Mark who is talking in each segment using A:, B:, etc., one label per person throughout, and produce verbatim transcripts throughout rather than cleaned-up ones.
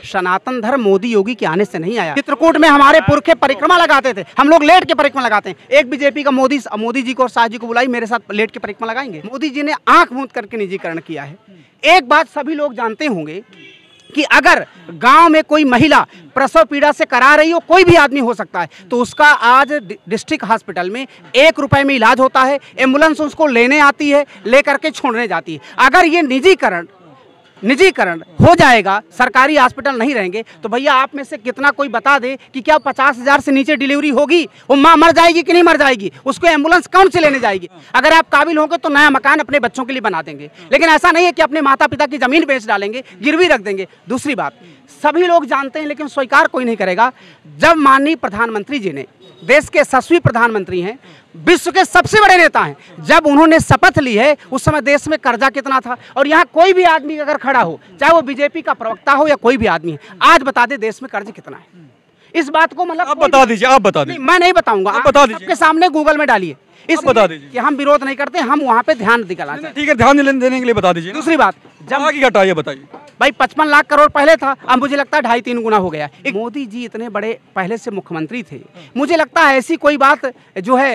A: सनातन धर्म मोदी योगी के आने से नहीं आया। चित्रकूट में हमारे पुरखे परिक्रमा लगाते थे, हम लोग लेट के परिक्रमा लगाते हैं। एक बीजेपी का मोदी मोदी जी को और शाह जी को बुलाई, मेरे साथ लेट के परिक्रमा लगाएंगे? मोदी जी ने आंख मूंद करके निजीकरण किया है। एक बात सभी लोग जानते होंगे कि अगर गांव में कोई महिला प्रसव पीड़ा से करा रही हो, कोई भी आदमी हो सकता है, तो उसका आज डिस्ट्रिक्ट हॉस्पिटल में एक रुपए में इलाज होता है। एम्बुलेंस उसको लेने आती है, लेकर के छोड़ने जाती है। अगर ये निजीकरण निजीकरण हो जाएगा, सरकारी हॉस्पिटल नहीं रहेंगे, तो भैया आप में से कितना कोई बता दे कि क्या पचास हजार से नीचे डिलीवरी होगी? वो माँ मर जाएगी कि नहीं मर जाएगी? उसको एम्बुलेंस कौन से लेने जाएगी? अगर आप काबिल होंगे तो नया मकान अपने बच्चों के लिए बना देंगे, लेकिन ऐसा नहीं है कि अपने माता पिता की जमीन बेच डालेंगे, गिरवी रख देंगे। दूसरी बात, सभी लोग जानते हैं लेकिन स्वीकार कोई नहीं करेगा, जब माननीय प्रधानमंत्री जी ने, देश के यशस्वी प्रधानमंत्री हैं, विश्व के सबसे बड़े नेता हैं, जब उन्होंने शपथ ली है, उस समय देश में कर्जा कितना था? और यहाँ कोई भी आदमी अगर खड़ा हो, चाहे वो बीजेपी का प्रवक्ता हो या कोई भी आदमी है, आज बता दे देश में कर्ज कितना है। इस बात को मतलब
B: आप बता दीजिए, आप बता दीजिए।
A: मैं नहीं बताऊंगा, आप बता दीजिए, सबके सामने गूगल में डालिए। इस
B: बता दीजिए
A: कि हम विरोध नहीं करते, हम वहाँ पे ध्यान दिखाना चाहते हैं।
B: ठीक है, ध्यान देने के लिए बता दीजिए।
A: दूसरी बात,
B: जब की घटाइए बताइए
A: भाई, पचपन लाख करोड़ पहले था, अब मुझे लगता है ढाई तीन गुना हो गया। एक मोदी जी इतने बड़े पहले से मुख्यमंत्री थे, मुझे लगता है ऐसी कोई बात जो है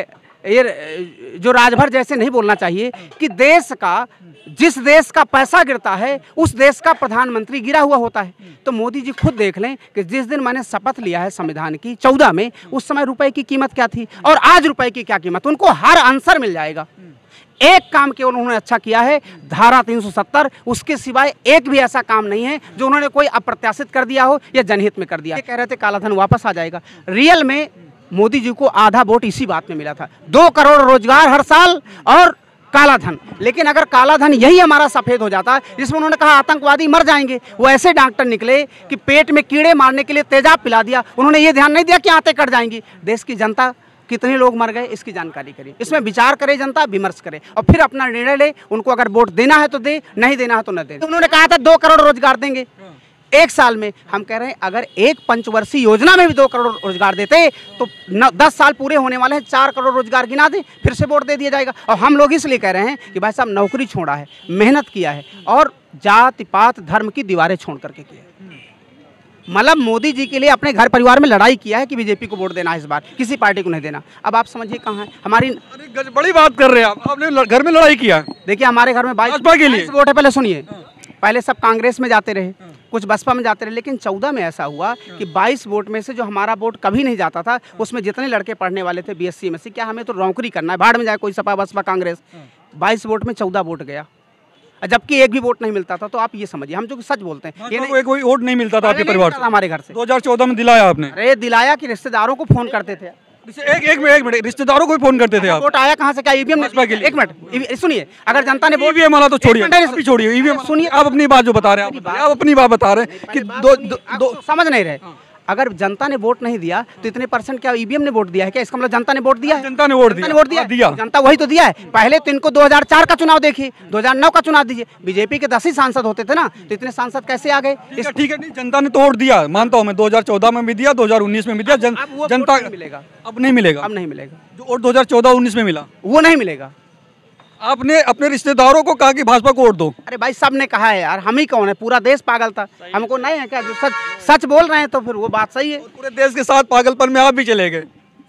A: ये जो राजभर जैसे नहीं बोलना चाहिए कि देश का, जिस देश का पैसा गिरता है उस देश का प्रधानमंत्री गिरा हुआ होता है। तो मोदी जी खुद देख लें कि जिस दिन मैंने शपथ लिया है संविधान की चौदह में, उस समय रुपए की कीमत क्या थी और आज रुपए की क्या कीमत, उनको हर आंसर मिल जाएगा। एक काम केवल उन्होंने अच्छा किया है, धारा तीन सौ सत्तर, उसके सिवाय एक भी ऐसा काम नहीं है जो उन्होंने कोई अप्रत्याशित कर दिया हो या जनहित में कर दिया। कह रहे थे काला धन वापस आ जाएगा, रियल में मोदी जी को आधा वोट इसी बात में मिला था। दो करोड़ रोजगार हर साल और काला धन। लेकिन अगर काला धन यही हमारा सफेद हो जाता, जिसमें उन्होंने कहा आतंकवादी मर जाएंगे, वो ऐसे डॉक्टर निकले कि पेट में कीड़े मारने के लिए तेजाब पिला दिया। उन्होंने ये ध्यान नहीं दिया कि आंतें कट जाएंगी। देश की जनता कितने लोग मर गए इसकी जानकारी करें, इसमें विचार करे जनता, विमर्श करे और फिर अपना निर्णय ले। उनको अगर वोट देना है तो दे, नहीं देना है तो न दे। उन्होंने कहा था दो करोड़ रोजगार देंगे एक साल में। हम कह रहे हैं अगर एक पंचवर्षीय योजना में भी दो करोड़ रोजगार देते तो न, दस साल पूरे होने वाले हैं, चार करोड़ रोजगार गिना दें, फिर से वोट दे दिया जाएगा। और हम लोग इसलिए कह रहे हैं कि भाई साहब नौकरी छोड़ा है, मेहनत किया है और जाति पात धर्म की दीवारें छोड़ करके किया है। मतलब मोदी जी के लिए अपने घर परिवार में लड़ाई किया है कि बीजेपी को वोट देना है, इस बार किसी पार्टी को नहीं देना। अब आप समझिए कहाँ है हमारी।
B: बड़ी बात कर रहे हैं आप, आपने घर में लड़ाई किया।
A: देखिए हमारे घर में बाईस वोट है। पहले सुनिए, पहले सब कांग्रेस में जाते रहे, कुछ बसपा में जाते रहे, लेकिन चौदह में ऐसा हुआ कि बाईस वोट में से जो हमारा वोट कभी नहीं जाता था, उसमें जितने लड़के पढ़ने वाले थे बीएससी में से, क्या हमें तो नौकरी करना है, भाड़ में जाए कोई सपा बसपा कांग्रेस, बाईस वोट में चौदह वोट गया, जबकि एक भी वोट नहीं मिलता था। तो आप ये समझिए, हम जो सच बोलते हैं, ये
B: नहीं, कोई वोट नहीं मिलता था आपके परिवार से?
A: हमारे घर से
B: दो हज़ार चौदह में दिलाया आपने?
A: अरे दिलाया कि रिश्तेदारों को फोन करते थे।
B: एक एक मिनट एक मिनट रिश्तेदारों को फोन करते थे आप?
A: वोट आया कहाँ से? क्या ईवीएम? एक मिनट सुनिए, अगर जनता ने
B: ईवीएम वाला तो छोड़िए, छोड़िए ईवीएम सुनिए। आप अपनी बात जो बता रहे हैं, आप अपनी बात बता रहे हैं कि दो दो समझ नहीं रहे।
A: अगर जनता ने वोट नहीं दिया तो इतने परसेंट क्या ईवीएम ने वोट दिया है क्या? इसका मतलब जनता ने वोट दिया है।
B: जनता ने वोट दिया,
A: वोट दिया, दिया। जनता वही तो दिया है। पहले तो इनको दो हज़ार चार का चुनाव देखिए, दो हज़ार नौ का चुनाव दीजिए, बीजेपी के दस ही सांसद होते थे ना, तो इतने सांसद कैसे आ गए?
B: ठीक है, जनता ने तो वोट दिया, मानता हूँ मैं, दो हज़ार चौदह में भी दिया, दो हज़ार उन्नीस में भी दिया। जनता
A: मिलेगा?
B: अब नहीं मिलेगा,
A: अब नहीं मिलेगा।
B: जो वोट दो हज़ार चौदह उन्नीस में मिला
A: वो नहीं मिलेगा।
B: आपने अपने रिश्तेदारों को कहा कि भाजपा को वोट दो।
A: अरे भाई सब ने कहा है यार, हम ही कौन है? पूरा देश पागल था, हमको नहीं है क्या? जो सच सच बोल रहे हैं तो फिर वो बात सही है।
B: पूरे देश के साथ पागलपन में आप भी चले गए।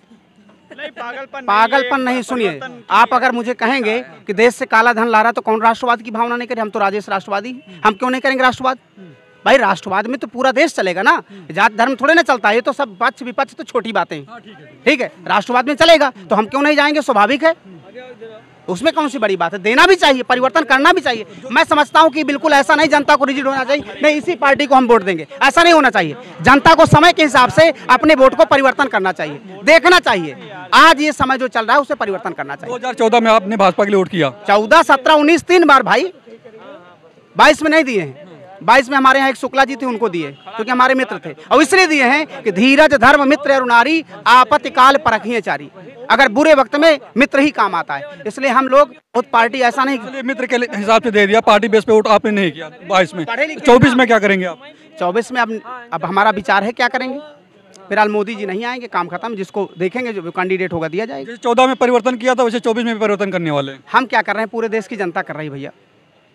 A: नहीं, पागलपन पागलपन नहीं। सुनिए, आप अगर मुझे कहेंगे कि देश से काला धन ला रहा तो कौन राष्ट्रवाद की भावना नहीं करे? हम तो राजेश राष्ट्रवादी, हम क्यों नहीं करेंगे राष्ट्रवाद? भाई राष्ट्रवाद में तो पूरा देश चलेगा ना, जात धर्म थोड़े ना चलता है। ये तो सब पक्ष विपक्ष तो छोटी बातें, ठीक है। राष्ट्रवाद में चलेगा तो हम क्यों नहीं जाएंगे? स्वाभाविक है, उसमें कौन सी बड़ी बात है? देना भी चाहिए, परिवर्तन करना भी चाहिए। मैं समझता हूं कि बिल्कुल ऐसा नहीं जनता को रिजिड होना चाहिए, नहीं इसी पार्टी को हम वोट देंगे, ऐसा नहीं होना चाहिए। जनता को समय के हिसाब से अपने वोट को परिवर्तन करना चाहिए, देखना चाहिए। आज ये समय जो चल रहा है उसे परिवर्तन करना चाहिए।
B: दो हज़ार चौदह में आपने भाजपा के लिए वोट किया?
A: चौदह सत्रह उन्नीस तीन बार भाई, बाईस में नहीं दिए हैं। बाईस में हमारे यहाँ एक शुक्ला जी थे, उनको दिए क्योंकि हमारे मित्र थे, और इसलिए दिए हैं कि धीरज धर्म मित्र और नारी आपत्ति काल परखिए चारी। अगर बुरे वक्त में मित्र ही काम आता है, इसलिए हम लोग बहुत पार्टी ऐसा नहीं,
B: मित्र के हिसाब से दे दिया, पार्टी बेस पे वोट आपने नहीं किया। बाईस में, चौबीस में क्या करेंगे आप?
A: चौबीस में अब अब हमारा विचार है क्या करेंगे। फिलहाल मोदी जी नहीं आएंगे, काम खत्म, जिसको देखेंगे जो कैंडिडेट होगा दिया जाएगा।
B: चौदह में परिवर्तन किया था वैसे चौबीस में भी परिवर्तन करने वाले हैं।
A: हम क्या कर रहे हैं? पूरे देश की जनता कर रही है भैया।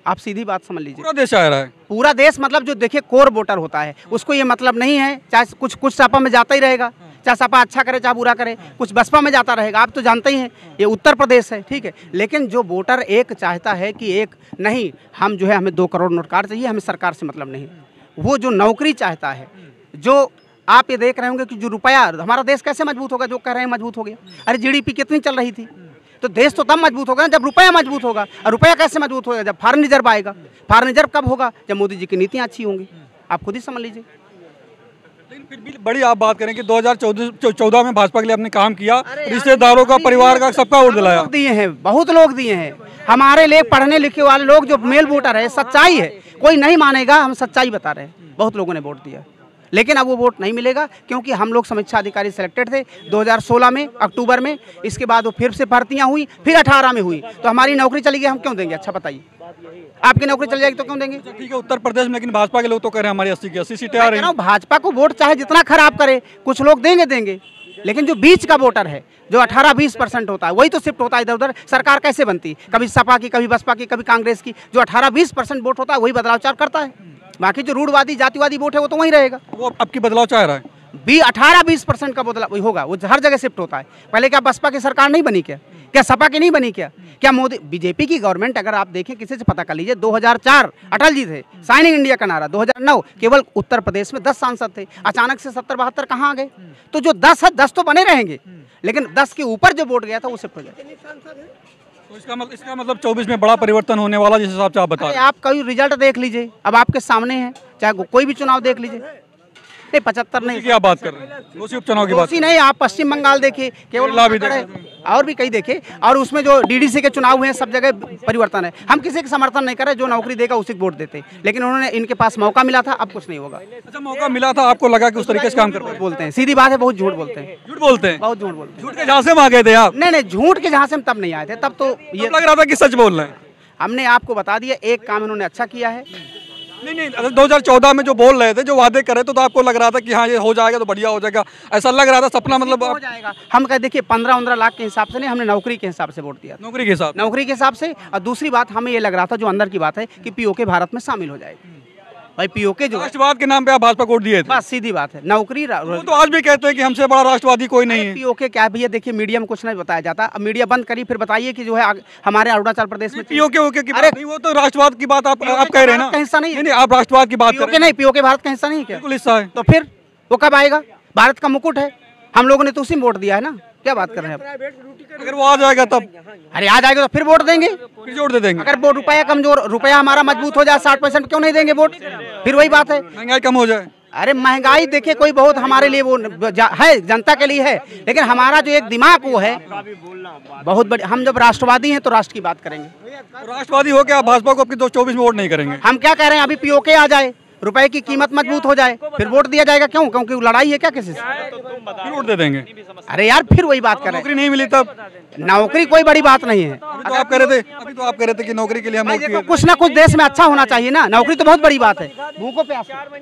A: आप सीधी बात समझ लीजिए,
B: पूरा देश चाह रहा है।
A: पूरा देश मतलब जो देखिए कोर वोटर होता है उसको ये मतलब नहीं है, चाहे कुछ कुछ सपा में जाता ही रहेगा, चाहे सपा अच्छा करे चाहे बुरा करे, कुछ बसपा में जाता रहेगा। आप तो जानते ही हैं ये उत्तर प्रदेश है, ठीक है। लेकिन जो वोटर एक चाहता है कि एक नहीं, हम जो है हमें दो करोड़ नोट कार्ड चाहिए, हमें सरकार से मतलब नहीं, वो जो नौकरी चाहता है, जो आप ये देख रहे होंगे कि जो रुपया, हमारा देश कैसे मजबूत होगा, जो कह रहे हैं मजबूत हो गया। अरे जीडीपी कितनी चल रही थी, तो देश तो तब मजबूत होगा ना जब रुपया मजबूत होगा। और रुपया कैसे मजबूत होगा, जब फॉरेन रिजर्व आएगा। फॉरेन रिजर्व कब होगा, जब मोदी जी की नीतियाँ अच्छी होंगी। आप खुद ही समझ लीजिए।
B: लेकिन फिर भी बड़ी आप बात करें कि दो हज़ार चौदह में भाजपा के लिए आपने काम किया, रिश्तेदारों का, परिवार का, सबका वोट दिलाया।
A: दिए हैं, बहुत लोग दिए हैं हमारे लिए, पढ़ने लिखे वाले लोग जो मेल वोटर है, सच्चाई है, कोई नहीं मानेगा, हम सच्चाई बता रहे हैं। बहुत लोगों ने वोट दिया, लेकिन अब वो वोट नहीं मिलेगा क्योंकि हम लोग समीक्षा अधिकारी सिलेक्टेड थे दो हज़ार सोलह में अक्टूबर में। इसके बाद वो फिर से भर्तियां हुई, फिर अठारह में हुई, तो हमारी नौकरी चली गई, हम क्यों देंगे? अच्छा बताइए, आपकी नौकरी चल जाएगी तो क्यों देंगे?
B: ठीक है, उत्तर प्रदेश में, लेकिन भाजपा के लोग तो कह रहे हैं हमारी अस्सी की अस्सी सीटें आ रही हैं।
A: भाजपा को वोट चाहे जितना खराब करे, कुछ लोग देंगे देंगे लेकिन जो बीच का वोटर है, जो अठारह बीस परसेंट होता है, वही तो शिफ्ट होता है इधर उधर। सरकार कैसे बनती, कभी सपा की, कभी बसपा की, कभी कांग्रेस की। जो अठारह बीस परसेंट वोट होता है वही बदलाव करता है, बाकी जो रूढ़वादी जातिवादी वोट है वो तो वहीं रहेगा।
B: वो अब की बदलाव चाह रहा है,
A: भी अठारह बीस परसेंट का बदलाव होगा, वो हर जगह शिफ्ट होता है। पहले क्या बसपा की सरकार नहीं बनी क्या? क्या सपा की नहीं बनी क्या? क्या मोदी, बीजेपी की गवर्नमेंट अगर आप देखें, किसी से पता कर लीजिए, दो हज़ार चार अटल जी थे, साइनिंग इंडिया का नारा, दो हज़ार नौ केवल उत्तर प्रदेश में दस सांसद थे, अचानक से सत्तर बहत्तर कहाँ आ गए? तो जो दस है, दस तो बने रहेंगे, लेकिन दस के ऊपर जो वोट गया था वो शिफ्ट हो जाए।
B: तो इसका मतलब इसका मतलब चौबीस में बड़ा परिवर्तन होने वाला, जिस हिसाब से आप बता रहे हैं।
A: आप कई रिजल्ट देख लीजिए, अब आपके सामने है, चाहे कोई भी चुनाव देख लीजिए। नहीं, पचहत्तर नहीं,
B: क्या बात कर रहे हैं, वो सिर्फ चुनाव की बात
A: नहीं। आप पश्चिम बंगाल देखिए, केवल भी और भी कई देखे, और उसमें जो डीडीसी के चुनाव हुए हैं सब जगह परिवर्तन है। हम किसी का समर्थन नहीं कर रहे, जो नौकरी देगा उसी को वोट देते, लेकिन उन्होंने, इनके पास मौका मिला था, अब कुछ नहीं होगा।
B: अच्छा, मौका मिला था, आपको लगा कि उस तरीके से काम कर पाए?
A: बोलते हैं, सीधी बात है, बहुत झूठ बोलते हैं,
B: झूठ बोलते हैं,
A: बहुत झूठ बोलते हैं।
B: झूठ के झांसे में आ गए थे आप?
A: नहीं नहीं, झूठ के झांसे में तब नहीं आए थे, तब तो ये
B: लग रहा था कि सच बोल रहे हैं।
A: हमने आपको बता दिया, एक काम इन्होंने अच्छा किया है।
B: नहीं नहीं, अगर दो हज़ार चौदह में जो बोल रहे थे, जो वादे कर रहे थे, तो आपको लग रहा था कि हाँ ये हो जाएगा तो बढ़िया हो जाएगा, ऐसा लग रहा था, सपना मतलब
A: हो जाएगा। हम कह देखिए पंद्रह पंद्रह लाख के हिसाब से नहीं, हमने नौकरी के हिसाब से वोट दिया,
B: नौकरी के हिसाब
A: नौकरी के हिसाब से। और दूसरी बात, हमें ये लग रहा था, जो अंदर की बात है, कि पीओके भारत में शामिल हो जाएगी। भाई पीओके जो
B: राष्ट्रवाद के नाम पे आप भाजपा को वोट दिए थे,
A: बस सीधी बात है। नौकरी
B: वो तो आज भी कहते हैं कि हमसे बड़ा राष्ट्रवादी कोई नहीं है।
A: पीओके क्या भैया, देखिए मीडिया में कुछ नहीं बताया जाता। अब मीडिया बंद करी, फिर बताइए कि जो है हमारे अरुणाचल प्रदेश में
B: पीओके ओके की बात नहीं, वो तो राष्ट्रवाद की बात आप आप कह रहे हैं ना,
A: हिस्सा नहीं
B: नहीं, आप राष्ट्रवाद की बात कर रहे हैं।
A: नहीं, पीओके भारत का हिस्सा नहीं, क्या
B: बिल्कुल हिस्सा है।
A: तो फिर वो कब आएगा? भारत का मुकुट है, हम लोगों ने तो उसी में वोट दिया है ना, क्या बात कर रहे हैं?
B: अगर वो आ जाएगा तब,
A: अरे आ जाएगा तो फिर वोट देंगे,
B: फिर जोड़ दे देंगे।
A: अगर वो रुपया कमजोर, रुपया हमारा मजबूत हो जाए साठ परसेंट, क्यों नहीं देंगे वोट? फिर वही बात है,
B: महंगाई कम हो जाए।
A: अरे महंगाई देखिए, कोई बहुत हमारे लिए वो है, जनता के लिए है, लेकिन हमारा जो एक दिमाग वो है बहुत बड़ी। हम जब राष्ट्रवादी हैं तो राष्ट्र की बात करेंगे।
B: तो राष्ट्रवादी हो के आप भाजपा को आपकी दो चौबीस में वोट नहीं करेंगे?
A: हम क्या कह रहे हैं, अभी पीओके आ जाए, रुपए की कीमत मजबूत हो जाए, फिर वोट दिया जाएगा। क्यों? क्योंकि लड़ाई है क्या किसी से?
B: फिर वोट दे देंगे।
A: अरे यार, फिर वही बात कर रहे हैं,
B: नौकरी नहीं मिली तब?
A: नौकरी कोई बड़ी बात नहीं है।
B: अभी तो आप कह रहे थे अभी तो आप कह रहे थे कि नौकरी के लिए हम वोट किए।
A: कुछ ना कुछ देश में अच्छा होना चाहिए ना, नौकरी तो बहुत बड़ी बात है। भूखों पे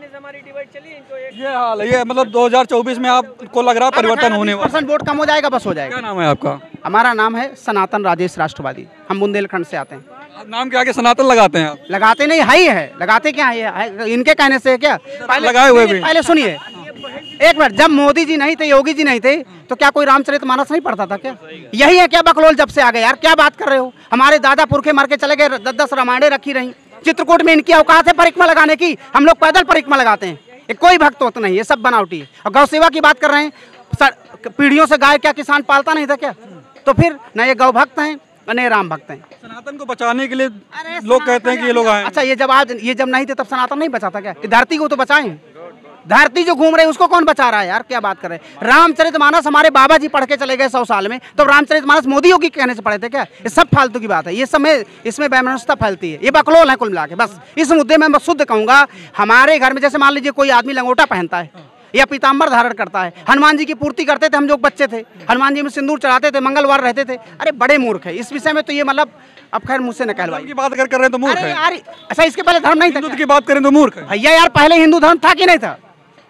B: ये हाल है, ये मतलब दो हज़ार चौबीस में आपको लग रहा है परिवर्तन होने वाला?
A: परसेंट वोट कम हो जाएगा, बस हो जाएगा।
B: क्या नाम है आपका?
A: हमारा नाम है सनातन राजेश राष्ट्रवादी, हम बुंदेलखंड से आते हैं।
B: नाम के आगे सनातन लगाते हैं आप?
A: लगाते नहीं, है ही है, लगाते क्या है, इनके कहने से क्या? पहले
B: लगाए हुए भी।
A: पहले सुनिए एक मिनट, जब मोदी जी नहीं थे, योगी जी नहीं थे, तो क्या कोई रामचरितमानस नहीं पढ़ता था क्या? यही है क्या बकलोल जब से आ गए? यार क्या बात कर रहे हो? हमारे दादा पुरखे मर के चले गए, दस दस रामायणें रखी रही। चित्रकूट में इनकी औकात है परिक्रमा लगाने की, हम लोग पैदल परिक्रमा लगाते हैं। ये कोई भक्त होता नहीं, ये सब बनावटी है। और गौ सेवा की बात कर रहे हैं, पीढ़ियों से गाय क्या किसान पालता नहीं था क्या? तो फिर न ये गौ भक्त हैं न राम भक्त हैं।
B: सनातन को बचाने के लिए लोग कहते हैं कि ये लोग आए।
A: अच्छा, ये जब आज ये जब नहीं थे तब सनातन नहीं बचा था क्या? धरती को तो बचाएं, धरती जो घूम रहे हैं उसको कौन बचा रहा है यार? क्या बात कर रहे हैं? रामचरितमानस हमारे बाबा जी पढ़ के चले गए सौ साल में, तो रामचरितमानस मोदी योगी कहने से पढ़े थे क्या? ये सब फालतू की बात है, ये सब इसमें वैमनस्यता फैलती है, ये बकलोल है कुल मिला के। बस इस मुद्दे में मैं शुद्ध कहूँगा, हमारे घर में जैसे मान लीजिए कोई आदमी लंगोटा पहनता है या पीताम्बर धारण करता है, हनुमान जी की पूर्ति करते थे हम लोग बच्चे थे, हनुमान जी में सिंदूर चढ़ाते थे, मंगलवार रहते थे। अरे बड़े मूर्ख है इस विषय में, तो ये मतलब अब खैर मुझसे न कहलवाई
B: की बात कर कर रहे हैं तो मूर्ख है
A: यार। अच्छा, इसके पहले धर्म नहीं था
B: की बात करें तो मूर्ख है
A: भैया यार? पहले हिंदू धर्म था कि नहीं था?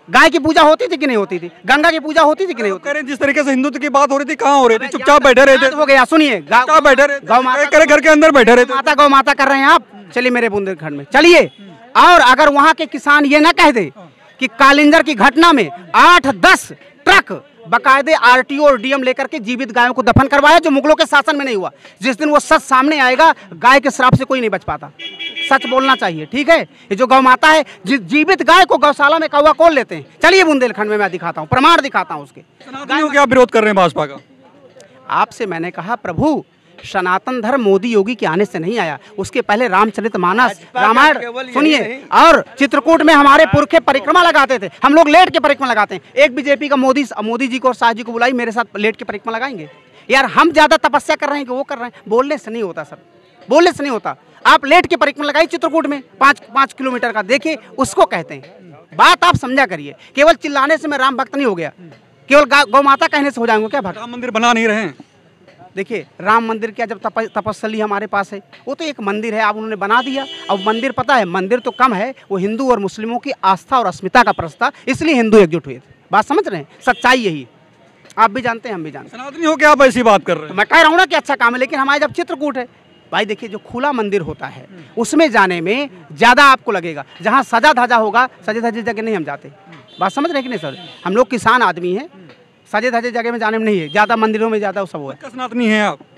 A: गाय की पूजा होती थी कि नहीं होती थी? गंगा की पूजा होती थी कि नहीं होती?
B: कह रहे हैं जिस तरीके से हिंदुत्व की बात हो रही थी कहाँ हो रही थी? चुपचाप बैठे रहे थे।
A: हो गया, सुनिए,
B: चुपचाप बैठे रहे
A: गौ माता
B: थे, घर के अंदर बैठे रहे थे।
A: माता गौ माता कर रहे हैं आप। चलिए मेरे बुंदेलखंड में चलिए, और अगर वहाँ के किसान ये ना कह दे कि कालिंजर की घटना में आठ दस ट्रक बकायदे आरटीओ और डीएम लेकर के जीवित गायों को दफन करवाया, जो मुगलों के शासन में नहीं हुआ। जिस दिन वो सच सामने आएगा, गाय के श्राप से कोई नहीं बच पाता। सच बोलना चाहिए, ठीक है? ये जो गौ माता है, जी, जीवित गाय को गौशाला में कौवा खोल लेते हैं। चलिए बुंदेलखंड में मैं दिखाता हूँ, प्रमाण दिखाता हूँ उसके।
B: सनातनियों क्या विरोध कर रहे हैं भाजपा का?
A: आपसे मैंने कहा प्रभु, सनातन धर्म मोदी योगी के आने से नहीं आया, उसके पहले रामचरितमानस, रामायण, सुनिए, और चित्रकूट में हमारे पुरखे परिक्रमा लगाते थे। हम लोग लेट के परिक्रमा लगाते हैं। एक बीजेपी का मोदी मोदी जी को और शाह जी को बुलाई, मेरे साथ लेट के परिक्रमा लगाएंगे? यार हम ज्यादा तपस्या कर रहे हैं कि वो कर रहे हैं? बोलने से नहीं होता सर, बोलने से नहीं होता। आप लेट के परिक्रमा लगाइए चित्रकूट में, पाँच पाँच किलोमीटर का, देखिए उसको कहते हैं। बात आप समझा करिए। केवल चिल्लाने से मैं राम भक्त नहीं हो गया, केवल गौ माता कहने से हो जाएंगे क्या भक्त?
B: राम मंदिर बना नहीं रहे हैं।
A: देखिए राम मंदिर क्या, जब तप तपस्या हमारे पास है, वो तो एक मंदिर है, आप उन्होंने बना दिया। अब मंदिर, पता है, मंदिर तो कम है, वो हिंदू और मुस्लिमों की आस्था और अस्मिता का प्रश्न था, इसलिए हिंदू एकजुट हुए थे। बात समझ रहे हैं? सच्चाई यही, आप भी जानते हैं, हम भी जानते हैं।
B: सनातनी हो क्या आप ऐसी बात कर रहे
A: तो
B: हैं?
A: मैं कह रहा हूँ ना कि अच्छा काम है, लेकिन हमारे जब चित्रकूट है भाई, देखिए जो खुला मंदिर होता है उसमें जाने में ज़्यादा आपको लगेगा। जहाँ सजा धजा होगा, सजे धजे जगह नहीं हम जाते। बात समझ रहे हैं कि नहीं सर? हम लोग किसान आदमी हैं, सजे धजे जगह में जाने में नहीं है, ज़्यादा मंदिरों में ज़्यादा सब वो है।
B: सनातनी हैं आप?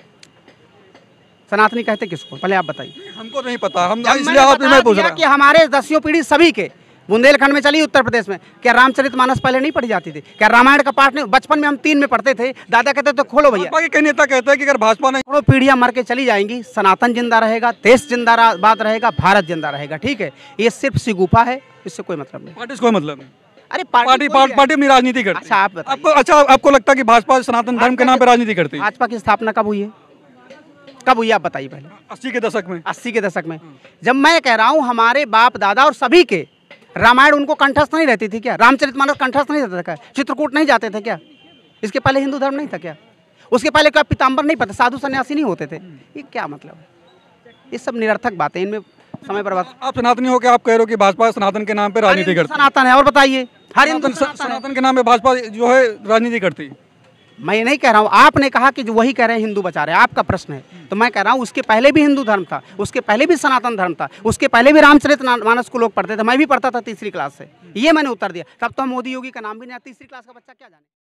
A: सनातनी कहते किसको, पहले आप बताइए।
B: हमको नहीं पता, हम
A: जब
B: इसलिए
A: मैंने
B: आप
A: बता
B: मैं पूछ
A: दिया
B: रहा
A: कि हमारे दसियों पीढ़ी सभी के, बुंदेलखंड में चलिए, उत्तर प्रदेश में, क्या रामचरितमानस पहले नहीं पढ़ी जाती थी? क्या रामायण का पाठ नहीं? बचपन में हम तीन में पढ़ते थे, दादा कहते तो खोलो भैया।
B: भाजपा के कई नेता कहते हैं कि अगर भाजपा नहीं,
A: करोड़ों पीढ़ियां मर के चली जाएंगी, सनातन जिंदा रहेगा, देश जिंदाबाद रहेगा, भारत जिंदा रहेगा, ठीक है? ये सिर्फ सिगुफा है, इससे कोई मतलब नहीं।
B: पार्टी से कोई मतलब नहीं।
A: अरे
B: पार्टी
A: कोई है।
B: पार्टी अपनी राजनीति करती है।
A: अच्छा आप बताइए,
B: आपको अच्छा आपको लगता है कि भाजपा सनातन धर्म के नाम पे राजनीति करती है?
A: भाजपा की स्थापना कब हुई है? कब हुई आप बताइए पहले।
B: अस्सी के दशक में।
A: अस्सी के दशक में। जब मैं कह रहा हूँ हमारे बाप दादा और सभी के रामायण उनको कंठस्थ नहीं रहती थी क्या? रामचरितमानस कंठस्थ नहीं रहता था क्या? चित्रकूट नहीं जाते थे क्या? इसके पहले हिंदू धर्म नहीं था क्या? उसके पहले क्या पीताम्बर नहीं पता, साधु सन्यासी नहीं होते थे? ये क्या मतलब है? ये सब निरर्थक बातें, इनमें समय बर्बाद।
B: आप सनातनी हो के आप कह रहे हो कि भाजपा सनातन के नाम पे राजनीति करती है?
A: सनातन है, और बताइए। हर हिंदू
B: सनातन सनातन के नाम पे भाजपा जो है राजनीति करती है।
A: मैं ये नहीं कह रहा हूँ, आपने कहा कि जो वही कह रहे हैं हिंदू बचा रहे हैं, आपका प्रश्न है। तो मैं कह रहा हूँ उसके पहले भी हिंदू धर्म था, उसके पहले भी सनातन धर्म था, उसके पहले भी रामचरितमानस को लोग पढ़ते थे, मैं भी पढ़ता था तीसरी क्लास से। ये मैंने उत्तर दिया। तब तो मोदी योगी का नाम भी नहीं, तीसरी क्लास का बच्चा क्या जाने।